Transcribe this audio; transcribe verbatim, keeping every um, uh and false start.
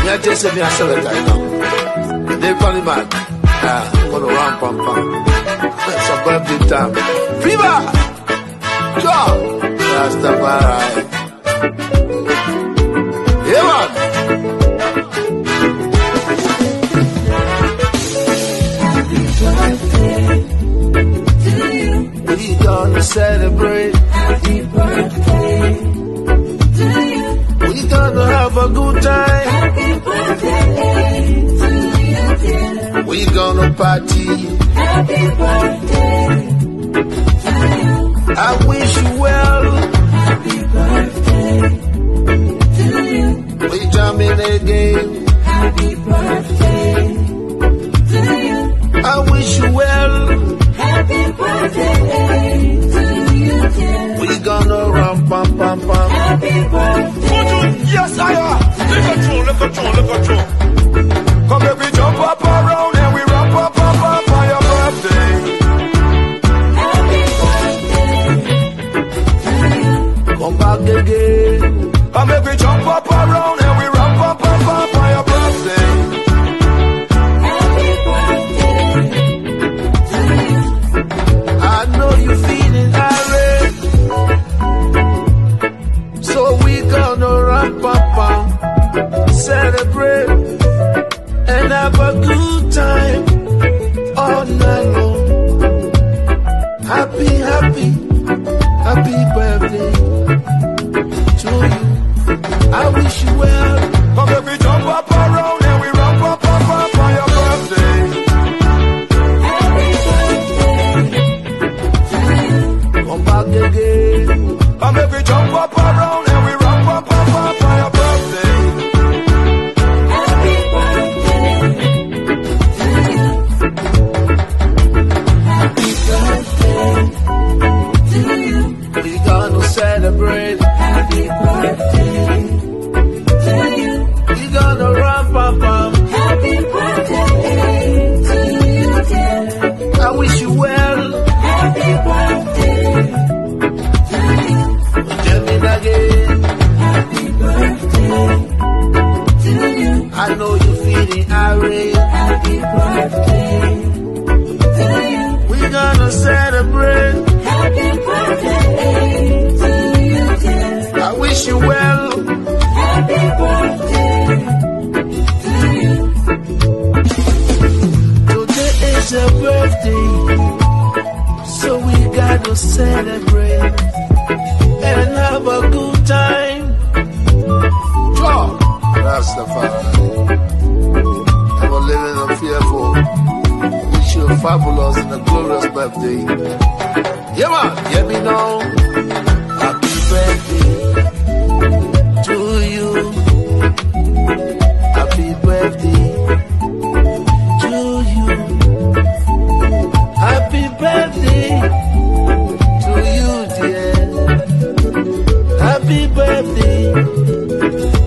I just said me a celebrate now. They call him back. Ah, gonna run pam pam. It's a birthday time. Fever! John! Rastafari. Yeah, man! We gonna celebrate. Happy birthday to you. We gonna have a good time. Happy birthday to you, dear. We gonna party. Happy birthday to you. I wish you well. Happy birthday to you. We jamming again. Happy birthday to you. I wish you well. Happy birthday to you, dear. We gonna run pam pam pam. Happy birthday. Yes, I am. Look at you, look at you, look at you. Come here, we jump up around and we ramp up, up, up on your birthday. Happy birthday to you. Come back again. Come here, we jump up around and we ramp up, up, up on your birthday. Happy birthday to you. I know you feeling irate, so we gonna run pam pam, celebrate and have a good time all night long. Happy, happy, happy birthday to you. I wish you well. Come here, we jump up around and we ramp up, up, up on your birthday. Happy birthday to you. Come back again. Come here, we jump up around and we ramp up, up, up on your birthday. Happy birthday to you. Happy birthday to you. We gonna celebrate. Happy birthday to you. We gonna run pam pam. Happy birthday to you, dear. I wish you well. Happy birthday to you. We're jamming again. Happy birthday to you. I know you feeling irate. Happy birthday to you. We gonna celebrate. Happy birthday to you, dear. I wish you well. Happy birthday to you. Today is your birthday, so we gotta celebrate and have a good time. Draw. Rastafari. Ever living and fearful. Wish you a fabulous and a glorious birthday. Yeah, man. Let me know. Happy birthday to you. Happy birthday to you. Happy birthday to you, dear. Happy birthday